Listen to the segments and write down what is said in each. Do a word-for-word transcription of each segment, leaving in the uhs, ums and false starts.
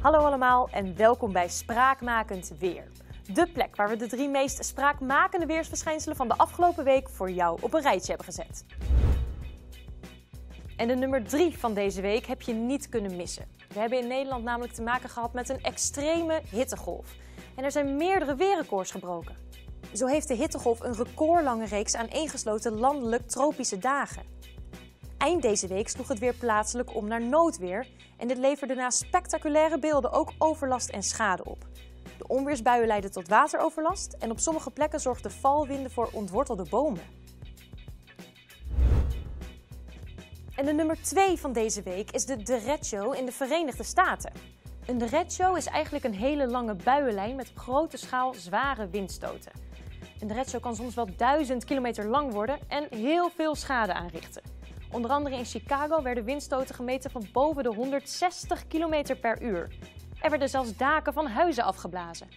Hallo allemaal en welkom bij Spraakmakend Weer. De plek waar we de drie meest spraakmakende weersverschijnselen van de afgelopen week voor jou op een rijtje hebben gezet. En de nummer drie van deze week heb je niet kunnen missen. We hebben in Nederland namelijk te maken gehad met een extreme hittegolf. En er zijn meerdere weerrecords gebroken. Zo heeft de hittegolf een recordlange reeks aaneengesloten landelijk tropische dagen. Eind deze week sloeg het weer plaatselijk om naar noodweer en dit leverde na spectaculaire beelden ook overlast en schade op. De onweersbuien leidden tot wateroverlast en op sommige plekken zorgden valwinden voor ontwortelde bomen. En de nummer twee van deze week is de derecho in de Verenigde Staten. Een derecho is eigenlijk een hele lange buienlijn met op grote schaal zware windstoten. Een derecho kan soms wel duizend kilometer lang worden en heel veel schade aanrichten. Onder andere in Chicago werden windstoten gemeten van boven de honderdzestig kilometer per uur. Er werden zelfs daken van huizen afgeblazen.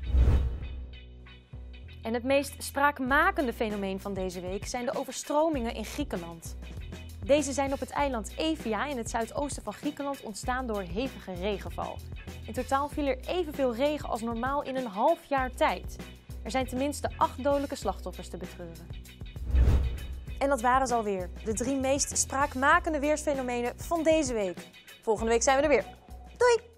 En het meest spraakmakende fenomeen van deze week zijn de overstromingen in Griekenland. Deze zijn op het eiland Evia in het zuidoosten van Griekenland ontstaan door hevige regenval. In totaal viel er evenveel regen als normaal in een half jaar tijd. Er zijn tenminste acht dodelijke slachtoffers te betreuren. En dat waren ze alweer, de drie meest spraakmakende weersfenomenen van deze week. Volgende week zijn we er weer. Doei!